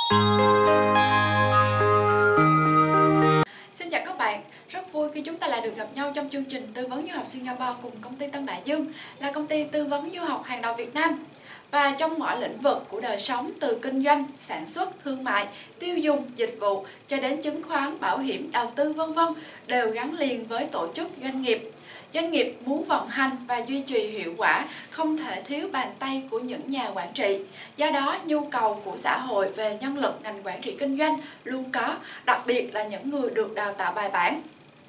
Xin chào các bạn, rất vui khi chúng ta lại được gặp nhau trong chương trình tư vấn du học Singapore cùng công ty Tân Đại Dương, là công ty tư vấn du học hàng đầu Việt Nam. Và trong mọi lĩnh vực của đời sống, từ kinh doanh, sản xuất, thương mại, tiêu dùng, dịch vụ cho đến chứng khoán, bảo hiểm, đầu tư v.v. đều gắn liền với tổ chức doanh nghiệp. Doanh nghiệp muốn vận hành và duy trì hiệu quả không thể thiếu bàn tay của những nhà quản trị. Do đó, nhu cầu của xã hội về nhân lực ngành quản trị kinh doanh luôn có, đặc biệt là những người được đào tạo bài bản.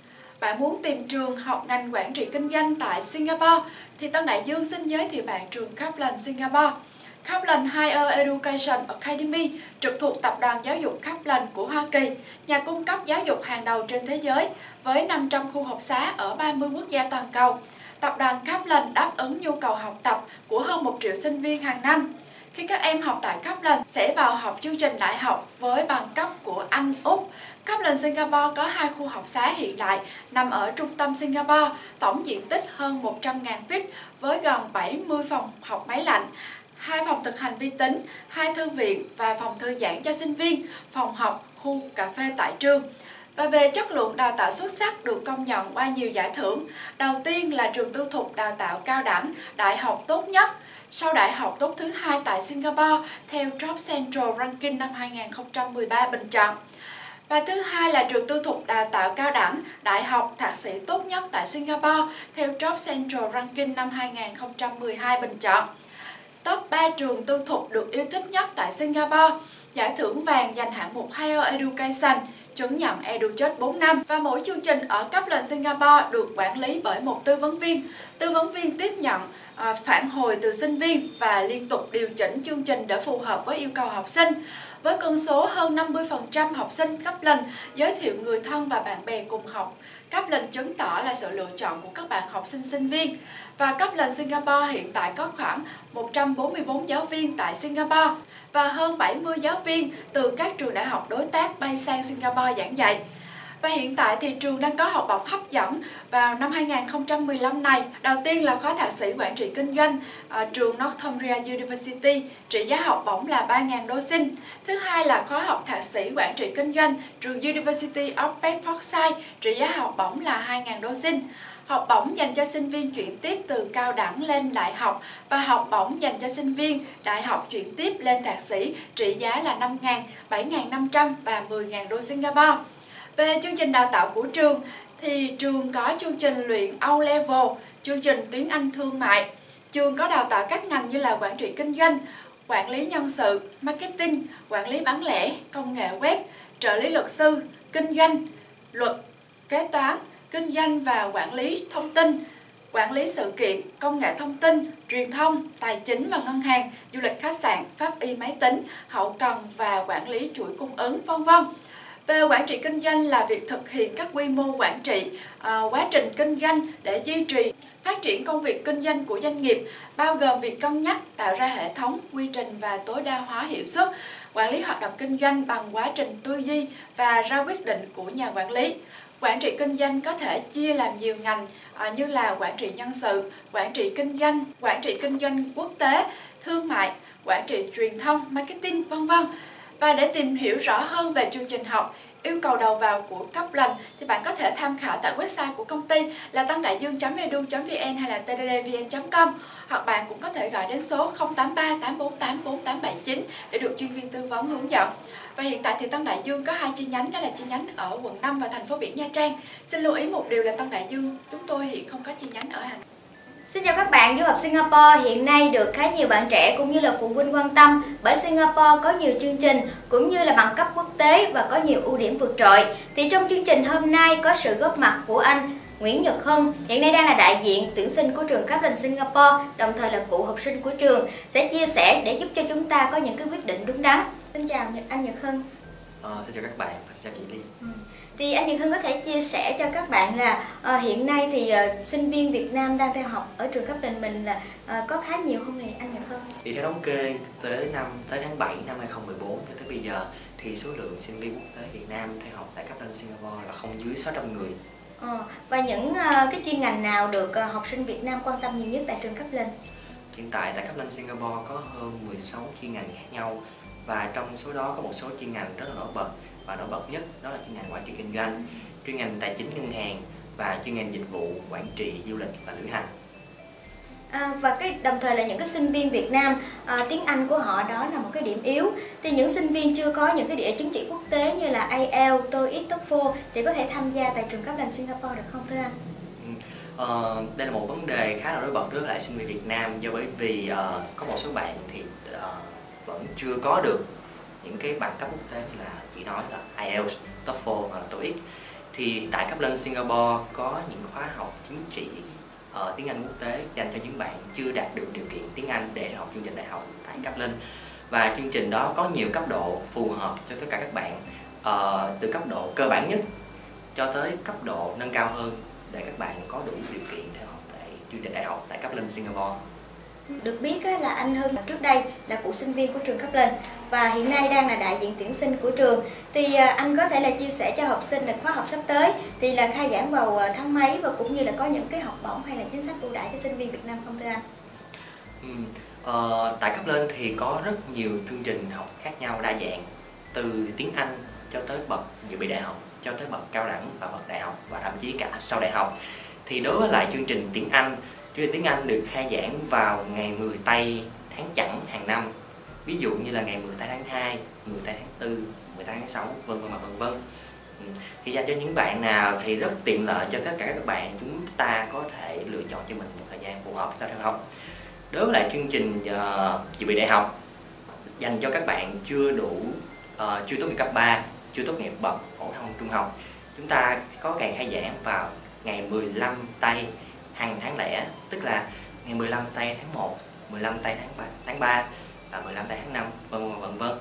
Bạn muốn tìm trường học ngành quản trị kinh doanh tại Singapore thì Tân Đại Dương xin giới thiệu bạn trường Kaplan Singapore. Kaplan Higher Education Academy trực thuộc Tập đoàn Giáo dục Kaplan của Hoa Kỳ, nhà cung cấp giáo dục hàng đầu trên thế giới với 500 khu học xá ở 30 quốc gia toàn cầu. Tập đoàn Kaplan đáp ứng nhu cầu học tập của hơn 1 triệu sinh viên hàng năm. Khi các em học tại Kaplan sẽ vào học chương trình đại học với bằng cấp của Anh, Úc. Kaplan Singapore có 2 khu học xá hiện đại nằm ở trung tâm Singapore, tổng diện tích hơn 100.000 feet với gần 70 phòng học máy lạnh, 2 phòng thực hành vi tính, 2 thư viện và phòng thư giãn cho sinh viên, phòng học, khu cà phê tại trường. Và về chất lượng đào tạo xuất sắc được công nhận qua nhiều giải thưởng. Đầu tiên là trường tư thục đào tạo cao đẳng, đại học tốt nhất, sau đại học tốt thứ 2 tại Singapore theo Job Central Ranking năm 2013 bình chọn. Và thứ hai là trường tư thục đào tạo cao đẳng, đại học, thạc sĩ tốt nhất tại Singapore theo Job Central Ranking năm 2012 bình chọn. Top 3 trường tư thục được yêu thích nhất tại Singapore, giải thưởng vàng dành hạng mục Higher Education, chứng nhận EduCert 4 năm. Và mỗi chương trình ở Kaplan Singapore được quản lý bởi một tư vấn viên. Tư vấn viên tiếp nhận phản hồi từ sinh viên và liên tục điều chỉnh chương trình để phù hợp với yêu cầu học sinh. Với con số hơn 50% học sinh Kaplan giới thiệu người thân và bạn bè cùng học, Kaplan chứng tỏ là sự lựa chọn của các bạn học sinh sinh viên. Và Kaplan Singapore hiện tại có khoảng 144 giáo viên tại Singapore và hơn 70 giáo viên từ các trường đại học đối tác bay sang Singapore giảng dạy. Và hiện tại thì trường đang có học bổng hấp dẫn vào năm 2015 này. Đầu tiên là khóa thạc sĩ quản trị kinh doanh trường Northumbria University, trị giá học bổng là 3.000 đô sinh. Thứ hai là khóa học thạc sĩ quản trị kinh doanh trường University of Bedfordshire, trị giá học bổng là 2.000 đô sinh. Học bổng dành cho sinh viên chuyển tiếp từ cao đẳng lên đại học và học bổng dành cho sinh viên đại học chuyển tiếp lên thạc sĩ, trị giá là 5.000, 7.500 và 10.000 đô Singapore. Về chương trình đào tạo của trường thì trường có chương trình luyện O-Level, chương trình tiếng Anh thương mại. Trường có đào tạo các ngành như là quản trị kinh doanh, quản lý nhân sự, marketing, quản lý bán lẻ, công nghệ web, trợ lý luật sư, kinh doanh, luật, kế toán, kinh doanh và quản lý thông tin, quản lý sự kiện, công nghệ thông tin, truyền thông, tài chính và ngân hàng, du lịch khách sạn, pháp y máy tính, hậu cần và quản lý chuỗi cung ứng, v.v. Về quản trị kinh doanh là việc thực hiện các quy mô quản trị, quá trình kinh doanh để duy trì, phát triển công việc kinh doanh của doanh nghiệp, bao gồm việc cân nhắc, tạo ra hệ thống, quy trình và tối đa hóa hiệu suất, quản lý hoạt động kinh doanh bằng quá trình tư duy và ra quyết định của nhà quản lý. Quản trị kinh doanh có thể chia làm nhiều ngành như là quản trị nhân sự, quản trị kinh doanh quốc tế, thương mại, quản trị truyền thông, marketing, v.v. Và để tìm hiểu rõ hơn về chương trình học, yêu cầu đầu vào của Kaplan thì bạn có thể tham khảo tại website của công ty là tandaiduong.edu.vn hay là tddvn.com, hoặc bạn cũng có thể gọi đến số 083 848 4879 để được chuyên viên tư vấn hướng dẫn. Và hiện tại thì Tân Đại Dương có 2 chi nhánh, đó là chi nhánh ở quận 5 và thành phố Biển Nha Trang. Xin lưu ý một điều là Tân Đại Dương chúng tôi hiện không có chi nhánh ở Hà Nội. Xin chào các bạn, du học Singapore hiện nay được khá nhiều bạn trẻ cũng như là phụ huynh quan tâm bởi Singapore có nhiều chương trình cũng như là bằng cấp quốc tế và có nhiều ưu điểm vượt trội. Thì trong chương trình hôm nay có sự góp mặt của anh Nguyễn Nhật Hân, hiện nay đang là đại diện tuyển sinh của trường Kaplan Singapore, đồng thời là cựu học sinh của trường, sẽ chia sẻ để giúp cho chúng ta có những cái quyết định đúng đắn. Xin chào anh Nhật Hân. Xin chào các bạn, xin chào chị Ly. Thì anh Nhật Hân có thể chia sẻ cho các bạn là hiện nay thì sinh viên Việt Nam đang theo học ở trường Kaplan mình là có khá nhiều không này anh Nhật Hân? Thì theo thống kê tới tháng 7 năm 2014 cho tới bây giờ thì số lượng sinh viên quốc tế Việt Nam theo học tại Kaplan Singapore là không dưới 600 người. Và những cái chuyên ngành nào được học sinh Việt Nam quan tâm nhiều nhất tại trường Kaplan? Hiện tại tại Kaplan Singapore có hơn 16 chuyên ngành khác nhau và trong số đó có một số chuyên ngành rất là nổi bật, và nổi bật nhất đó là chuyên ngành quản trị kinh doanh, chuyên ngành tài chính ngân hàng và chuyên ngành dịch vụ quản trị du lịch và lữ hành. Và đồng thời là những cái sinh viên Việt Nam, tiếng Anh của họ đó là một cái điểm yếu. Thì những sinh viên chưa có những cái chứng chỉ quốc tế như là IELTS, TOEIC, TOEFL thì có thể tham gia tại trường Kaplan Singapore được không thưa anh? Đây là một vấn đề khá là nổi bật đối với lại sinh viên Việt Nam, do bởi vì có một số bạn thì vẫn chưa có được những cái bằng cấp quốc tế như là chỉ nói là IELTS, TOEFL hoặc là TOEIC. Thì tại Kaplan Singapore có những khóa học chứng chỉ tiếng Anh quốc tế dành cho những bạn chưa đạt được điều kiện tiếng Anh để học chương trình đại học tại Kaplan. Và chương trình đó có nhiều cấp độ phù hợp cho tất cả các bạn, từ cấp độ cơ bản nhất cho tới cấp độ nâng cao hơn, để các bạn có đủ điều kiện theo học tại chương trình đại học tại Kaplan Singapore. Được biết là anh Hưng trước đây là cựu sinh viên của trường Kaplan và hiện nay đang là đại diện tuyển sinh của trường. Thì anh có thể là chia sẻ cho học sinh là khóa học sắp tới thì là khai giảng vào tháng mấy, và cũng như là có những cái học bổng hay là chính sách ưu đãi cho sinh viên Việt Nam không thưa anh? Tại Kaplan thì có rất nhiều chương trình học khác nhau đa dạng, từ tiếng Anh cho tới bậc dự bị đại học, cho tới bậc cao đẳng và bậc đại học, và thậm chí cả sau đại học. Thì đối với lại chương trình tiếng Anh được khai giảng vào ngày 10 tây tháng Chẵn hàng năm. Ví dụ như là ngày 10 tây tháng 2, 10 tây tháng 4, 10 tây tháng 6, vân vân. Thì dành cho những bạn nào thì rất tiện lợi cho tất cả các bạn, chúng ta có thể lựa chọn cho mình một thời gian phù hợp cho theo học. Đối với lại chương trình dự bị đại học dành cho các bạn chưa tốt nghiệp cấp 3, chưa tốt nghiệp bậc phổ thông trung học, chúng ta có ngày khai giảng vào ngày 15 tây hàng tháng lẻ, tức là ngày 15 tây tháng 1, 15 tây tháng 3 và 15 tây tháng 5, vân vân.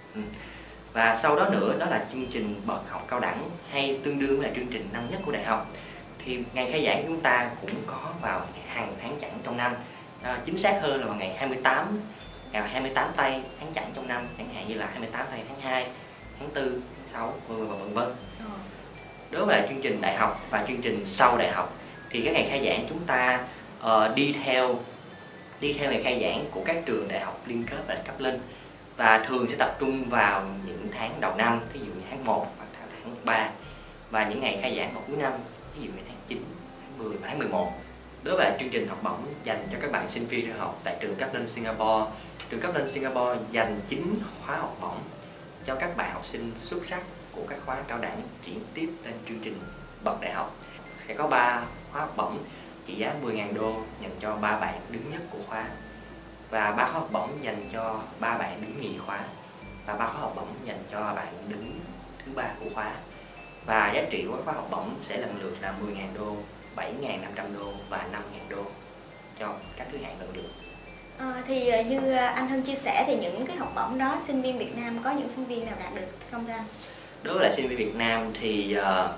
Và sau đó nữa đó là chương trình bậc học cao đẳng, hay tương đương là chương trình năm nhất của đại học. Thì ngày khai giảng chúng ta cũng có vào hàng tháng Chẵn trong năm, chính xác hơn là vào ngày 28 tây tháng Chẵn trong năm, chẳng hạn như là 28 tây tháng 2, tháng 4, tháng 6, vân vân. Đối với lại chương trình đại học và chương trình sau đại học thì cái ngày khai giảng chúng ta đi theo ngày khai giảng của các trường đại học liên kết và Kaplan, và thường sẽ tập trung vào những tháng đầu năm, ví dụ như tháng 1 hoặc tháng 3, và những ngày khai giảng vào cuối năm, ví dụ như tháng 9, tháng 10 và tháng 11. Đối với chương trình học bổng dành cho các bạn sinh viên theo học tại trường Kaplan Singapore, trường Kaplan Singapore dành 9 khóa học bổng cho các bạn học sinh xuất sắc của các khóa cao đẳng chuyển tiếp lên chương trình bậc đại học. Sẽ có 3 khóa học bổng trị giá 10.000 đô dành cho 3 bạn đứng nhất của khóa, và 3 khóa học bổng dành cho 3 bạn đứng nhì khóa, và 3 khóa học bổng dành cho bạn đứng thứ 3 của khóa. Và giá trị của các khóa học bổng sẽ lần lượt là 10.000 đô, 7.500 đô và 5.000 đô cho các thứ hạng lần lượt. Thì như anh Hưng chia sẻ thì những cái học bổng đó sinh viên Việt Nam có những sinh viên nào đạt được không thưa anh? Đối với lại sinh viên Việt Nam thì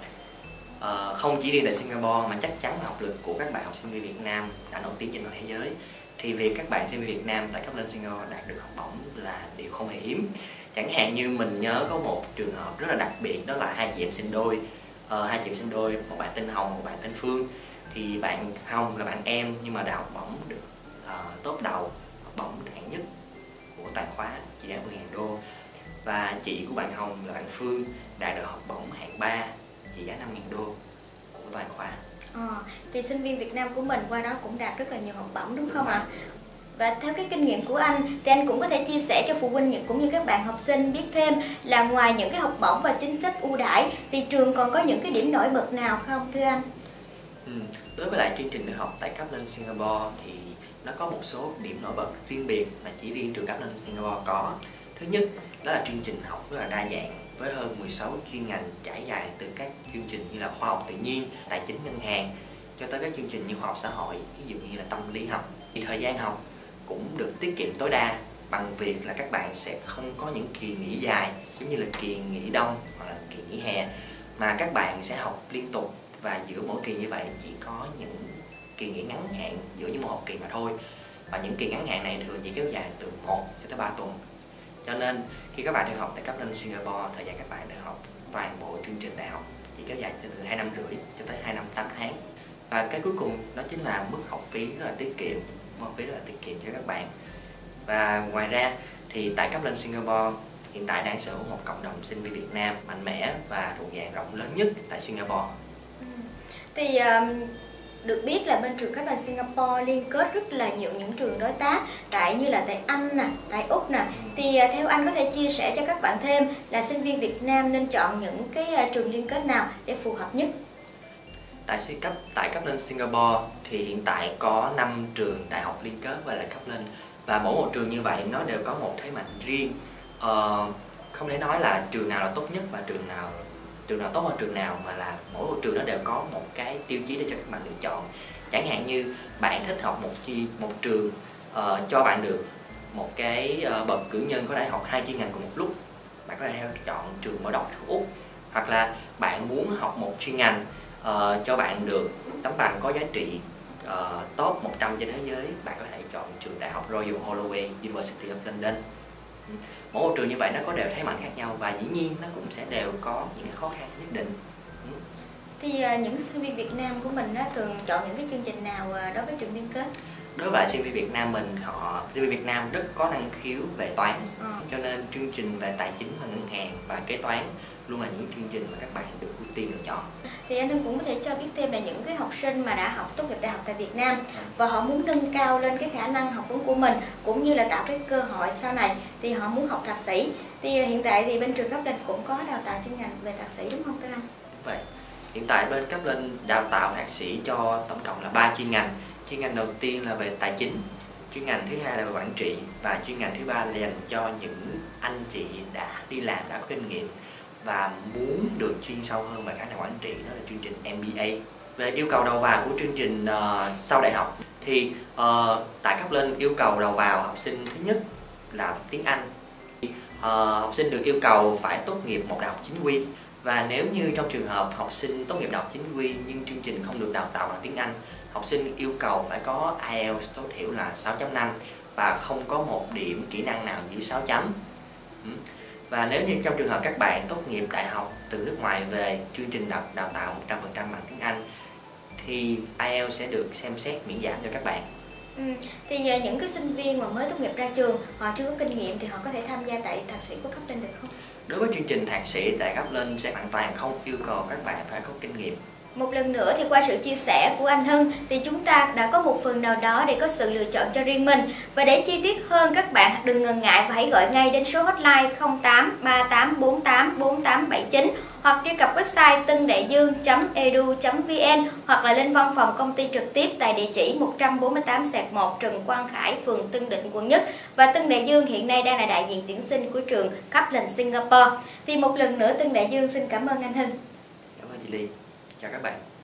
không chỉ riêng tại Singapore mà chắc chắn là học lực của các bạn học sinh viên Việt Nam đã nổi tiếng trên toàn thế giới. Thì việc các bạn sinh viên Việt Nam tại Kaplan Singapore đạt được học bổng là điều không hề hiếm. Chẳng hạn như mình nhớ có một trường hợp rất là đặc biệt, đó là hai chị em sinh đôi. Một bạn tên Hồng, một bạn tên Phương. Thì bạn Hồng là bạn em nhưng mà đã học bổng được top đầu, học bổng hạng nhất của toàn khóa trị giá 10.000 đô. Và chị của bạn Hồng là bạn Phương đạt được học bổng hạng 3 trị giá 5.000 đô của toàn khóa. Thì sinh viên Việt Nam của mình qua đó cũng đạt rất là nhiều học bổng đúng không ạ? Và theo cái kinh nghiệm của anh thì anh cũng có thể chia sẻ cho phụ huynh cũng như các bạn học sinh biết thêm là ngoài những cái học bổng và chính sách ưu đãi thì trường còn có những cái điểm nổi bật nào không thưa anh? Đối với lại chương trình được học tại Kaplan Singapore thì nó có một số điểm nổi bật riêng biệt mà chỉ riêng trường Kaplan Singapore có. Thứ nhất, đó là chương trình học rất là đa dạng với hơn 16 chuyên ngành trải dài từ các chương trình như là khoa học tự nhiên, tài chính ngân hàng cho tới các chương trình như khoa học xã hội, ví dụ như là tâm lý học. Thì thời gian học cũng được tiết kiệm tối đa bằng việc là các bạn sẽ không có những kỳ nghỉ dài giống như là kỳ nghỉ đông hoặc là kỳ nghỉ hè, mà các bạn sẽ học liên tục, và giữa mỗi kỳ như vậy chỉ có những kỳ nghỉ ngắn hạn giữa những một học kỳ mà thôi. Và những kỳ ngắn hạn này thường chỉ kéo dài từ 1 cho tới 3 tuần. Cho nên khi các bạn đi học tại Kaplan Singapore, thời gian các bạn được học toàn bộ chương trình đại học chỉ kéo dài từ 2 năm rưỡi cho tới 2 năm 8 tháng. Và cái cuối cùng đó chính là mức học phí rất là tiết kiệm, cho các bạn. Và ngoài ra Thì tại Kaplan Singapore hiện tại đang sở hữu một cộng đồng sinh viên Việt Nam mạnh mẽ và thuộc dạng rộng lớn nhất tại Singapore. Thì được biết là bên trường Kaplan Singapore liên kết rất là nhiều những trường đối tác như là tại Anh nè, tại Úc nè. Thì theo anh có thể chia sẻ cho các bạn thêm là sinh viên Việt Nam nên chọn những cái trường liên kết nào để phù hợp nhất? Tại Kaplan Singapore thì hiện tại có 5 trường đại học liên kết với lại Kaplan, và mỗi một trường như vậy nó đều có một thế mạnh riêng. Không thể nói là trường nào là tốt nhất và trường nào tốt hơn trường nào, mà là mỗi một trường nó đều có một cái tiêu chí để cho các bạn lựa chọn. Chẳng hạn như bạn thích học một trường cho bạn được một cái bậc cử nhân có thể học 2 chuyên ngành cùng một lúc, bạn có thể chọn trường Mở Đọc của Úc. Hoặc là bạn muốn học một chuyên ngành cho bạn được tấm bằng có giá trị top 100 trên thế giới, bạn có thể chọn trường đại học Royal Holloway University of London. Mỗi một trường như vậy nó có đều thế mạnh khác nhau, và dĩ nhiên nó cũng sẽ đều có những cái khó khăn nhất định. Thì những sinh viên Việt Nam của mình thường chọn những cái chương trình nào đối với trường liên kết? Đối với sinh viên Việt Nam sinh viên Việt Nam rất có năng khiếu về toán, cho nên chương trình về tài chính và ngân hàng và kế toán luôn là những chương trình mà các bạn được ưu tiên lựa chọn. Thì anh Hưng cũng có thể cho biết thêm là những cái học sinh mà đã học tốt nghiệp đại học tại Việt Nam và họ muốn nâng cao lên cái khả năng học vấn của mình cũng như là tạo cái cơ hội sau này thì họ muốn học thạc sĩ. Thì hiện tại thì bên trường Kaplan cũng có đào tạo chuyên ngành về thạc sĩ đúng không các anh? Vậy hiện tại bên Kaplan đào tạo thạc sĩ cho tổng cộng là 3 chuyên ngành. Chuyên ngành đầu tiên là về tài chính, chuyên ngành thứ hai là về quản trị, và chuyên ngành thứ ba là dành cho những anh chị đã đi làm, đã có kinh nghiệm và muốn được chuyên sâu hơn về khả năng quản trị, đó là chương trình MBA. Về yêu cầu đầu vào của chương trình sau đại học thì tại Kaplan yêu cầu đầu vào học sinh thứ nhất là tiếng Anh. Học sinh được yêu cầu phải tốt nghiệp một đại học chính quy, và nếu như trong trường hợp học sinh tốt nghiệp đại học chính quy nhưng chương trình không được đào tạo bằng tiếng Anh, học sinh yêu cầu phải có IELTS tối thiểu là 6.5 và không có một điểm kỹ năng nào dưới 6 chấm. Và nếu như trong trường hợp các bạn tốt nghiệp đại học từ nước ngoài về, chương trình đào tạo 100% bằng tiếng Anh thì IELTS sẽ được xem xét miễn giảm cho các bạn. Thì những cái sinh viên mà mới tốt nghiệp ra trường, họ chưa có kinh nghiệm thì họ có thể tham gia tại thạc sĩ của Kaplan được không? Đối với chương trình thạc sĩ tại Kaplan sẽ hoàn toàn không yêu cầu các bạn phải có kinh nghiệm. Một lần nữa thì qua sự chia sẻ của anh Hưng thì chúng ta đã có một phần nào đó để có sự lựa chọn cho riêng mình. Và để chi tiết hơn, các bạn đừng ngần ngại và hãy gọi ngay đến số hotline 08 3848 4879 hoặc truy cập website tândaegương.edu.vn hoặc là lên văn phòng công ty trực tiếp tại địa chỉ 148/1 Trần Quang Khải, phường Tân Định, quận Nhất. Và Tân Đại Dương hiện nay đang là đại diện tuyển sinh của trường Kaplan Singapore. Thì một lần nữa Tân Đại Dương xin cảm ơn anh Hưng. Cảm ơn chị Ly. Chào các bạn.